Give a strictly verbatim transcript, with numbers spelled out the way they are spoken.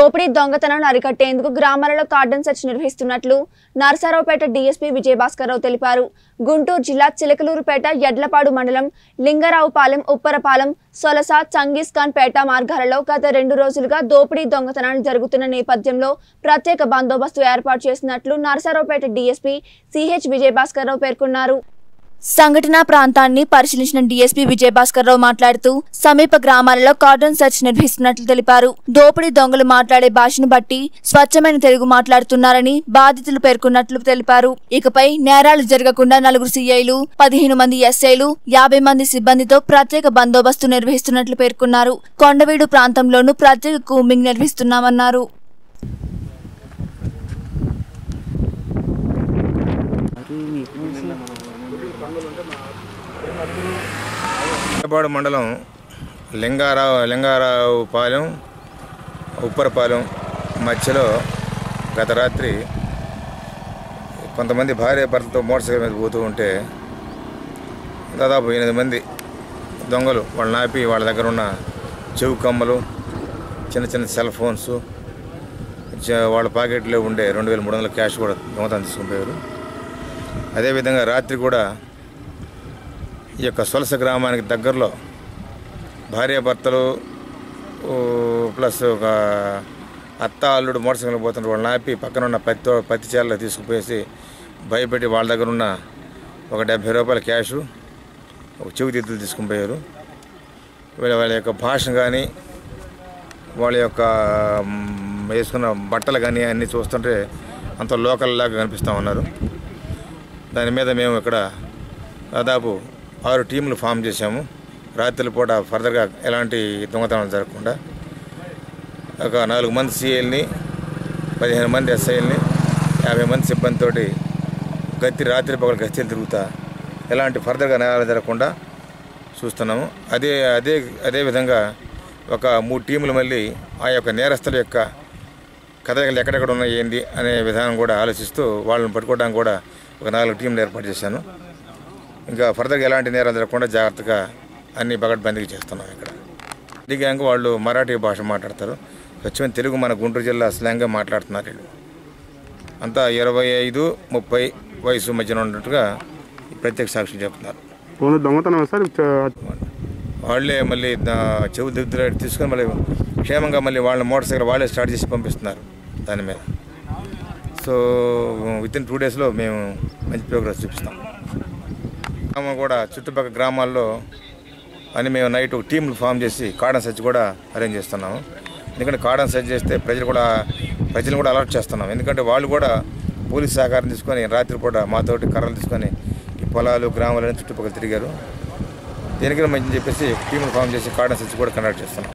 దోపిడీ దొంగతనాలను అరికట్టేందుకు గ్రామాలలో కార్డన్ సెర్చ్ నిర్వహిస్తున్నట్లు నరసరావుపేట డీఎస్పీ విజయభాస్కర్రావు తెలిపారు. గుంటూరు జిల్లా చిలకలూరుపేట, యడ్లపాడు మండలం, లింగరావుపాలెం, ఉప్పరపాలెం, సొలస, చంగీస్ఖాన్ పేట మార్గాలలో గత రెండు రోజులుగా దోపిడీ దొంగతనాలు జరుగుతున్న నేపథ్యంలో ప్రత్యేక బందోబస్తు ఏర్పాటు చేసినట్లు నరసరావుపేట డీఎస్పీ సిహెచ్ విజయభాస్కర్రావు పేర్కొన్నారు. సంఘటనా ప్రాంతాన్ని పరిశీలించిన డీఎస్పీ విజయభాస్కర్రావు మాట్లాడుతూ సమీప గ్రామాలలో కార్డన్ సెర్చ్ నిర్వహిస్తున్నట్లు తెలిపారు. దోపిడీ దొంగలు మాట్లాడే భాషను బట్టి స్వచ్ఛమైన తెలుగు మాట్లాడుతున్నారని బాధితులు పేర్కొన్నట్లు తెలిపారు. ఇకపై నేరాలు జరగకుండా నలుగురు సీఐలు, పదిహేను మంది ఎస్ఐలు, యాభై మంది సిబ్బందితో ప్రత్యేక బందోబస్తు నిర్వహిస్తున్నట్లు పేర్కొన్నారు. కొండవీడు ప్రాంతంలోనూ ప్రత్యేక కూంబింగ్ నిర్వహిస్తున్నామన్నారు. యడ్లపాడు మండలం లింగారావు లింగారావుపాలెం, ఉప్పరపాలెం మధ్యలో గత రాత్రి కొంతమంది భార్య భర్తతో మోటార్ సైకిల్ మీద పోతూ ఉంటే దాదాపు ఎనిమిది మంది దొంగలు వాళ్ళని ఆపి వాళ్ళ దగ్గర ఉన్న చెవు కమ్మలు, చిన్న చిన్న సెల్ ఫోన్స్, వాళ్ళ పాకెట్లో ఉండే రెండు వేల మూడు వందల క్యాష్ కూడా దొంగతనం తీసుకుపోయారు. అదేవిధంగా రాత్రి కూడా ఈ యొక్క సొలస గ్రామానికి దగ్గరలో భార్యాభర్తలు ప్లస్ ఒక అత్త అల్లుడు మోటార్ సైకిల్ పోతున్నారు. వాళ్ళని ఆపి పక్కన ఉన్న పత్తి పత్తి చేలలో తీసుకుపోయేసి భయపెట్టి వాళ్ళ దగ్గర ఉన్న ఒక డెబ్భై రూపాయల క్యాషు, ఒక చెవి తిత్తులు తీసుకుని పోయారు. వీళ్ళ వాళ్ళ యొక్క భాష కానీ వాళ్ళ యొక్క వేసుకున్న బట్టలు కానీ అన్నీ చూస్తుంటే అంత లోకల్ లాగా కనిపిస్తూ ఉన్నారు. దాని మీద మేము ఇక్కడ దాదాపు ఆరు టీంలు ఫామ్ చేశాము. రాత్రి పూట ఫర్దర్గా ఎలాంటి దొంగతనాలు జరగకుండా ఒక నాలుగు మంది సీఐల్ని, పదిహేను మంది ఎస్ఐల్ని, యాభై మంది సిబ్బందితోటి గతి రాత్రి పగలు గస్తీలు తిరుగుతా ఎలాంటి ఫర్దర్గా నేరాలు జరగకుండా చూస్తున్నాము. అదే అదే అదేవిధంగా ఒక మూడు టీములు మళ్ళీ ఆ యొక్క నేరస్తుల యొక్క కదలికలు ఎక్కడెక్కడ ఉన్నాయి ఏంది అనే విధానం కూడా ఆలోచిస్తూ వాళ్ళని పట్టుకోవడానికి కూడా ఒక నాలుగు టీంలు ఏర్పాటు చేశాను. ఇంకా ఫర్దర్గా ఎలాంటి నేరాలు జరగకుండా జాగ్రత్తగా అన్ని పకడ్బందీకి చేస్తున్నాం. ఇక్కడ దిగాక వాళ్ళు మరాఠీ భాష మాట్లాడతారు. స్వచ్ఛమైన తెలుగు మన గుంటూరు జిల్లా స్లాంగ్గా మాట్లాడుతున్నారు. వీళ్ళు అంతా ఇరవై ఐదు ముప్పై వయసు మధ్యన ఉన్నట్టుగా ప్రత్యేక సాక్షులు చెప్తున్నారు. దొంగతనం సార్ వాళ్ళే మళ్ళీ చెవు దిద్దులు తీసుకొని మళ్ళీ క్షేమంగా మళ్ళీ వాళ్ళ మోటార్ సైకిల్ వాళ్ళే స్టార్ట్ చేసి పంపిస్తున్నారు దాని మీద. సో విత్ ఇన్ టూ డేస్లో మేము మంచి ప్రోగ్రెస్ చూపిస్తాం. గ్రామం కూడా చుట్టుపక్కల గ్రామాల్లో అని మేము నైట్ టీంలు ఫామ్ చేసి కార్డన్ సెర్చ్ కూడా అరేంజ్ చేస్తున్నాము. ఎందుకంటే కార్డన్ సెర్చ్ చేస్తే ప్రజలు కూడా ప్రజలు కూడా అలర్ట్ చేస్తున్నాం. ఎందుకంటే వాళ్ళు కూడా పోలీస్ సహకారం తీసుకొని రాత్రిపూట మాతోటి కర్రలు తీసుకొని ఈ పొలాలు గ్రామాలను చుట్టుపక్కల తిరిగారు. దేనికైనా మంచి చెప్పేసి టీంలు ఫామ్ చేసి కార్డన్ సెర్చ్ కూడా కండక్ట్ చేస్తున్నాం.